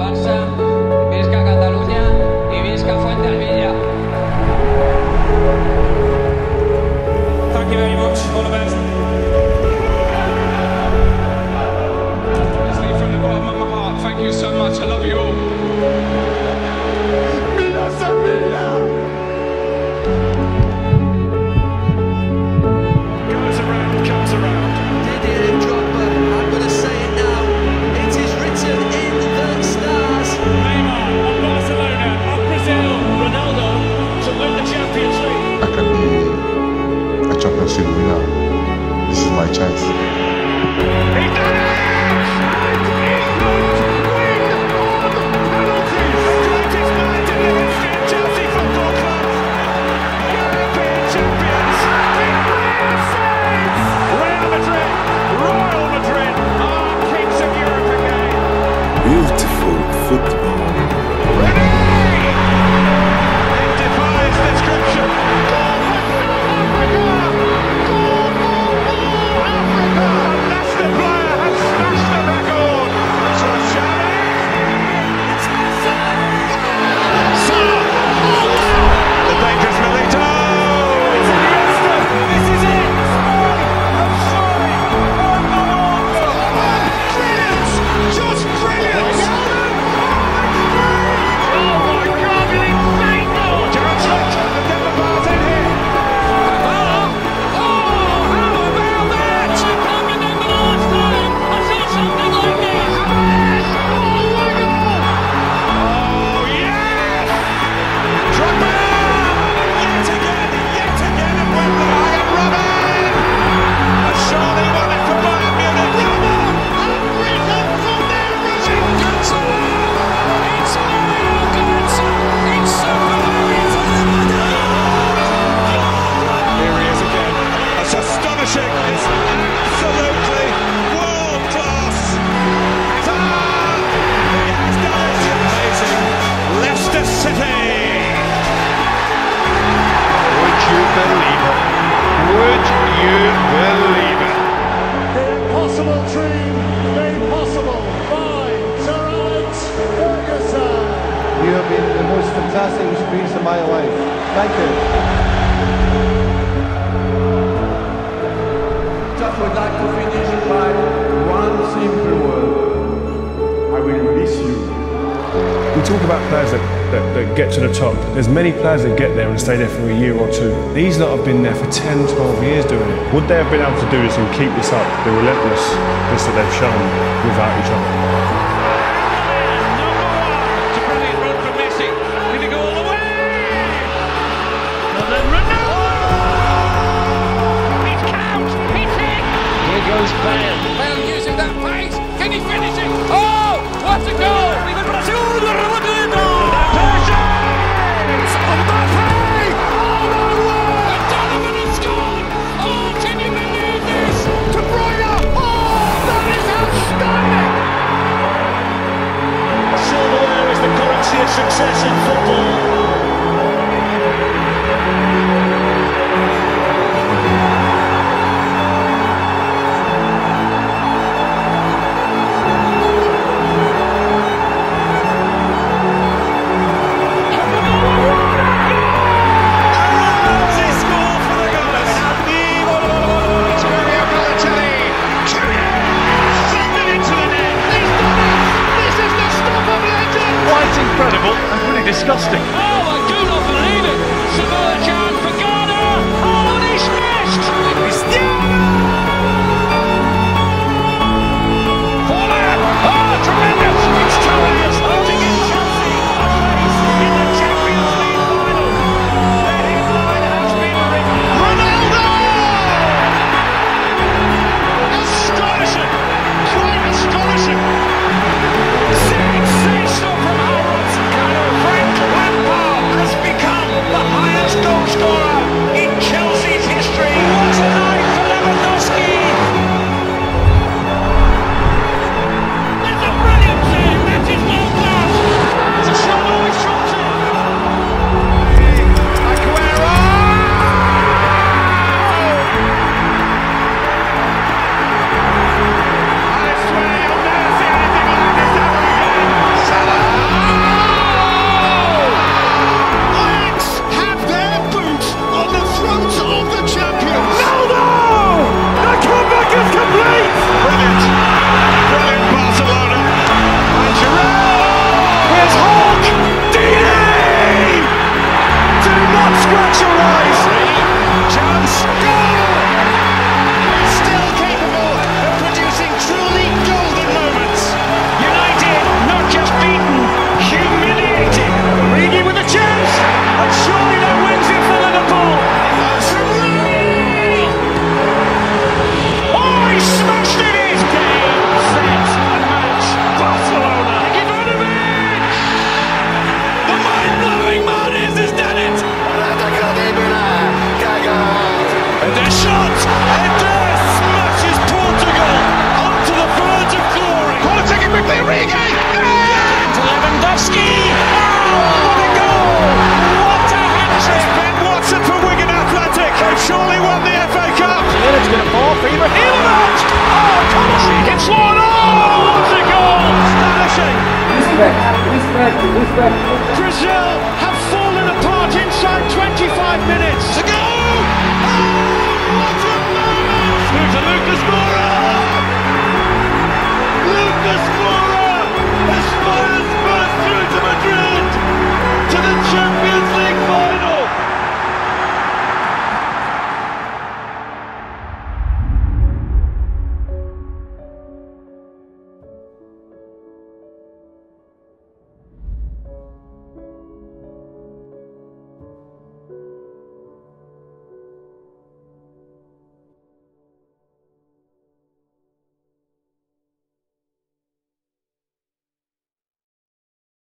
Barça, visca Catalunya i visca Fuenterrabía. Thank you very much. All the best. Honestly, from the bottom of my heart, thank you so much. I love you all. Goes around, comes around. Didier Drogba, I'm going to say it now. It is written in the stars. Neymar of Barcelona, of Brazil, Ronaldo to win the Champions League. I can be a Champions League winner. This is my chance. He done it! And he could win on penalties. The greatest man in the history of Chelsea Football Club. European champions. Real Madrid, Royal Madrid are kings of Europe again. Beautiful football. Ready! It defies description. Goal for Africa! A Leicester player has smashed the record. So Xavi. Salah. The dangerous Milito. It's Iniesta. This is it. I'm sorry. Brilliant. Just brilliant. Oh my God, an inferno! The Denver Bar's in here. Oh, how about that? I can't remember the last time I saw something like this. Oh, what a goal! Oh, yes! Drogba! Yet again at Wembley. I am Robin! And surely won it for Bayern Munich. Unbeaten for their region. It's Mario Götze. It's Super Mario for Here he is again. That's astonishing. It's absolutely world class. He has done it. Amazing. Leicester City. Would you believe it? Would you believe it? The impossible dream made possible by Sir Alex Ferguson. You have been the most fantastic experience of my life. Thank you. Just would like to finish by one simple word. I will miss you. We talk about players that get to the top. There's many players that get there and stay there for a year or two. These lot have been there for 10, 12 years doing it. Would they have been able to do this and keep this up, the relentlessness that they've shown without each other? It's a brilliant run from Messi. Did he go all the way? And then Ronaldo! He's count! He's in! Here goes Bale. Bale using that pace. Can he finish it? Oh, what a goal! Donovan has scored! Oh, can you believe this? De Bruyne! Oh, that is outstanding! Silverware is the currency of success in football. Incredible and pretty disgusting. Oh, I do not believe it! Samoa Jan Pagano! Oh, and he's missed! Cristiano! Fuller! Oh, tremendous! It's Torres putting in Chelsea a place in the Champions League final. The headline has been written. Ronaldo! Astonishing! Quite astonishing! Sensational from Harold Frank Lampard! Brazil have fallen apart inside 25 minutes. To go! Oh, what a moment! Through to Lucas Moura.